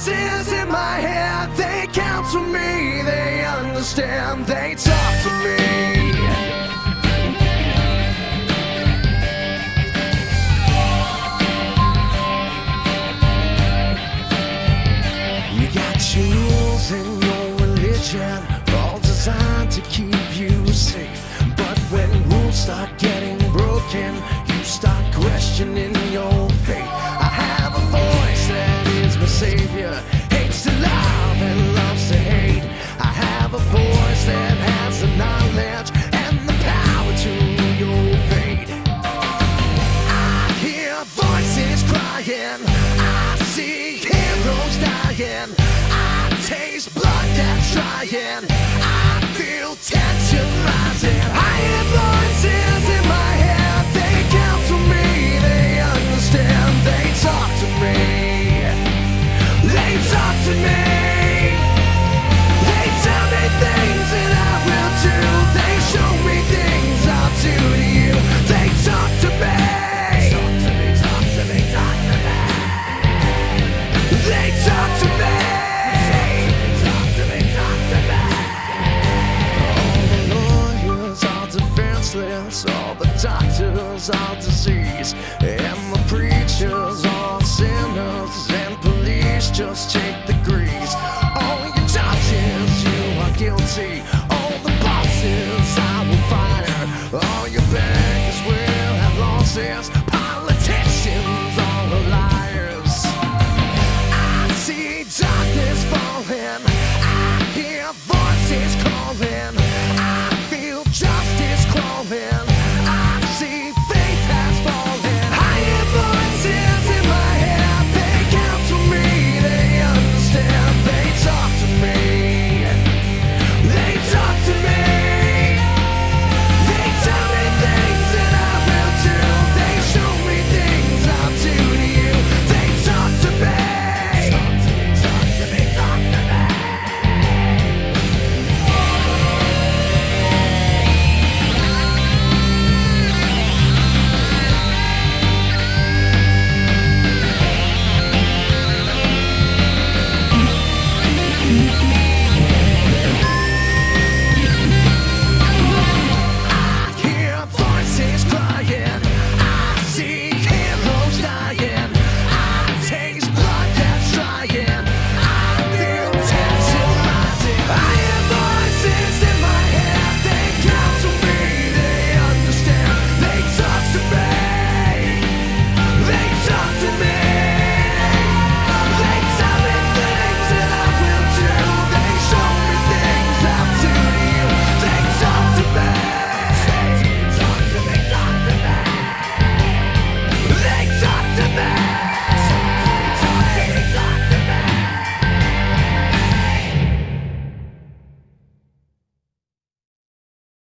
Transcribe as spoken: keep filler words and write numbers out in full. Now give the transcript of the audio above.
voices in my head, they counsel me, they understand, they talk to me. You got your rules in your religion, all designed to keep you safe. But when rules start getting broken, you start questioning your faith. I have a voice that is my savior, hates to love and loves to hate. I have a voice that has the knowledge and the power to your fate. I hear voices crying, I see heroes dying, I taste blood that's trying. I